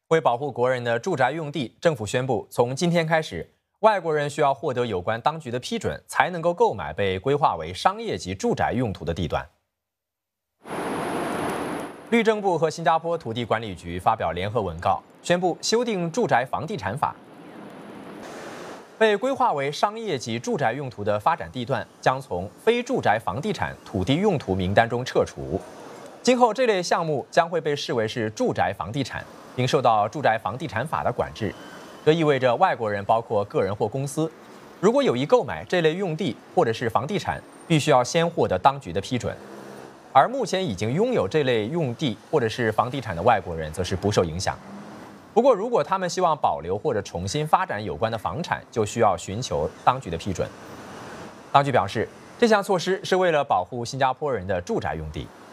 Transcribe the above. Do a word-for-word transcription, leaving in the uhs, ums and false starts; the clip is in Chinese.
为保护国人的住宅用地，政府宣布，从今天开始，外国人需要获得有关当局的批准，才能够购买被规划为商业及住宅用途的地段。律政部和新加坡土地管理局发表联合文告，宣布修订住宅房地产法。被规划为商业及住宅用途的发展地段将从非住宅房地产土地用途名单中撤除。今后这类项目将会被视为是住宅房地产，并受到住宅房地产法的管制。这意味着外国人，包括个人或公司，如果有意购买这类用地或者是房地产，必须要先获得当局的批准。而目前已经拥有这类用地或者是房地产的外国人，则是不受影响。不过，如果他们希望保留或者重新发展有关的房产，就需要寻求当局的批准。当局表示，这项措施是为了保护新加坡人的住宅用地。